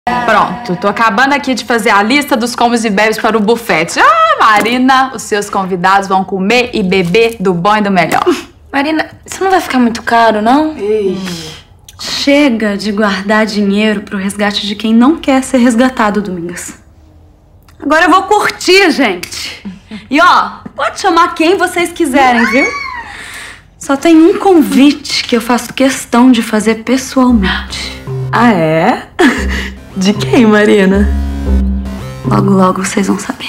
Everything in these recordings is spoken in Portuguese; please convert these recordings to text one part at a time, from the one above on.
Pronto, tô acabando aqui de fazer a lista dos comes e bebes para o buffet. Marina, os seus convidados vão comer e beber do bom e do melhor. Marina, isso não vai ficar muito caro, não? Chega de guardar dinheiro pro resgate de quem não quer ser resgatado, Domingas. Agora eu vou curtir, gente. E ó, pode chamar quem vocês quiserem, viu? Só tem um convite que eu faço questão de fazer pessoalmente. Ah, é? De quem, Marina? Logo, logo vocês vão saber.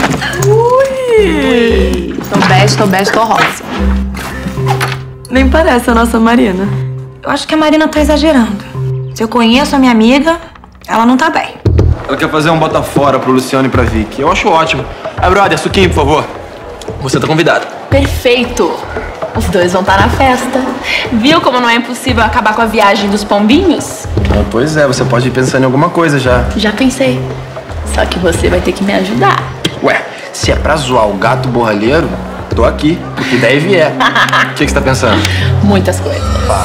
Ui! Tô bege, tô rosa. Nem parece a nossa Marina. Eu acho que a Marina tá exagerando. Se eu conheço a minha amiga, ela não tá bem. Ela quer fazer um bota fora pro Luciano e pra Vicky. Eu acho ótimo. Brother, suquinho, por favor. Você tá convidado. Perfeito! Os dois vão estar na festa. Viu como não é impossível acabar com a viagem dos pombinhos? Pois é, você pode ir pensando em alguma coisa já. Já pensei. Só que você vai ter que me ajudar. Ué, se é pra zoar o gato borralheiro, tô aqui, o que daí vier. O que você tá pensando? Muitas coisas.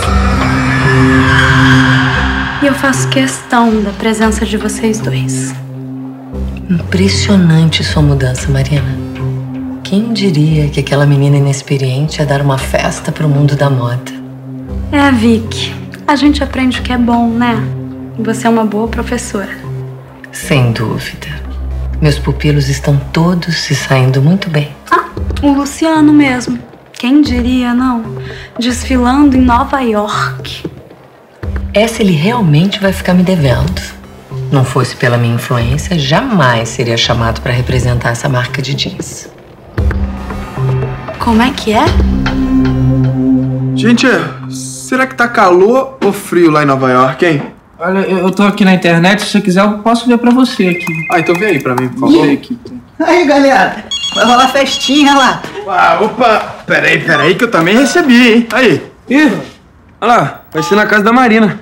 E eu faço questão da presença de vocês dois. Impressionante sua mudança, Marina. Quem diria que aquela menina inexperiente ia dar uma festa pro mundo da moda? É, Vicky. A gente aprende o que é bom, né? E você é uma boa professora. Sem dúvida. Meus pupilos estão todos se saindo muito bem. Ah, o Luciano mesmo. Quem diria, não? Desfilando em Nova York. Essa ele realmente vai ficar me devendo. Não fosse pela minha influência, jamais seria chamado para representar essa marca de jeans. Como é que é? Gente, será que tá calor ou frio lá em Nova York, hein? Olha, eu tô aqui na internet, se você quiser eu posso ver pra você aqui. Ah, então vem aí pra mim, por favor. Aqui. Aí, galera, vai rolar festinha lá. Opa, peraí que eu também recebi, hein? Aí. Ih, olha lá, vai ser na casa da Marina.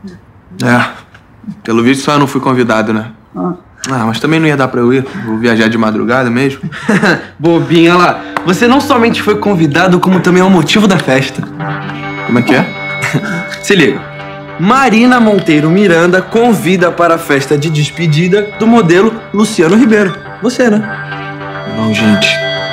Pelo visto só eu não fui convidado, né? Mas também não ia dar pra eu ir. Vou viajar de madrugada mesmo. Bobinha, olha lá. Você não somente foi convidado, como também é o motivo da festa. Como é que é? Se liga. Marina Monteiro Miranda convida para a festa de despedida do modelo Luciano Ribeiro. Você, né? Não, gente.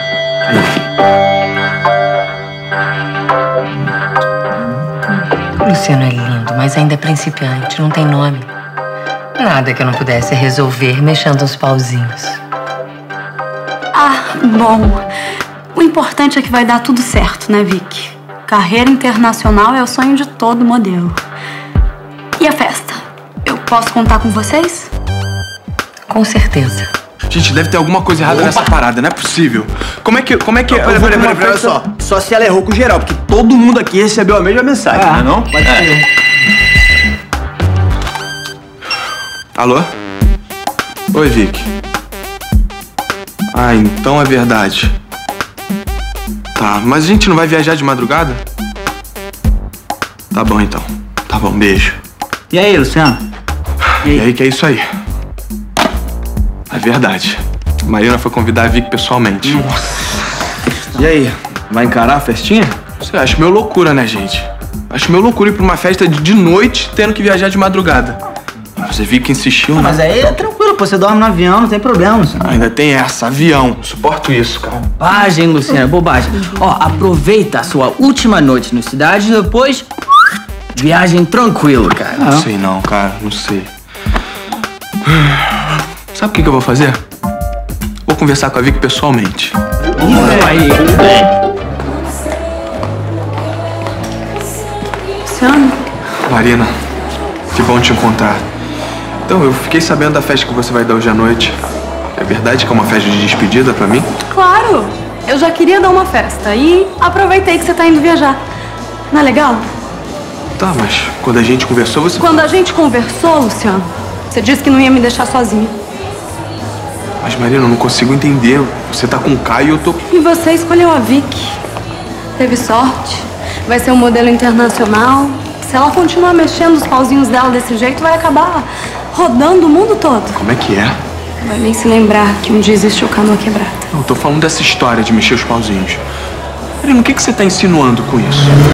O Luciano é lindo, mas ainda é principiante, não tem nome. Nada que eu não pudesse resolver mexendo os pauzinhos. Ah, bom. O importante é que vai dar tudo certo, né, Vicky? Carreira internacional é o sonho de todo modelo. E a festa? Eu posso contar com vocês? Com certeza. Gente, deve ter alguma coisa errada nessa parada, não é possível. Como é que... Peraí, olha só. Só se ela errou com geral, porque todo mundo aqui recebeu a mesma mensagem, não? Pode ser. Alô? Oi, Vicky. Ah, então é verdade. Tá, mas a gente não vai viajar de madrugada? Tá bom, então. Tá bom, beijo. E aí, Luciano? E aí, que é isso aí? É verdade. Marina foi convidar a Vicky pessoalmente. E aí, vai encarar a festinha? Você acha meio loucura, né, gente? Acho meio loucura ir pra uma festa de noite tendo que viajar de madrugada. Você viu que insistiu, né? Mas aí é tranquilo, pô. Você dorme no avião, não tem problema, Luciano. Ainda tem essa, avião. Suporto isso, cara. Bobagem, Luciano, bobagem. Ó, aproveita a sua última noite na cidade e depois... viagem tranquilo, cara. Não sei não, cara. Não sei. Sabe o que eu vou fazer? Vou conversar com a Vicky pessoalmente. Aí. Luciano? Marina, que bom te encontrar. Então, eu fiquei sabendo da festa que você vai dar hoje à noite. É verdade que é uma festa de despedida pra mim? Claro! Eu já queria dar uma festa e aproveitei que você tá indo viajar. Não é legal? Tá, mas quando a gente conversou, você... Quando a gente conversou, Luciano, você disse que não ia me deixar sozinha. Mas, Marina, eu não consigo entender. Você tá com o Caio e eu tô... E você escolheu a Vicky. Teve sorte. Vai ser um modelo internacional. Se ela continuar mexendo os pauzinhos dela desse jeito, vai acabar rodando o mundo todo. Como é que é? Vai nem se lembrar que um dia existiu canoa quebrada. Eu tô falando dessa história de mexer os pauzinhos. Marina, o que você tá insinuando com isso?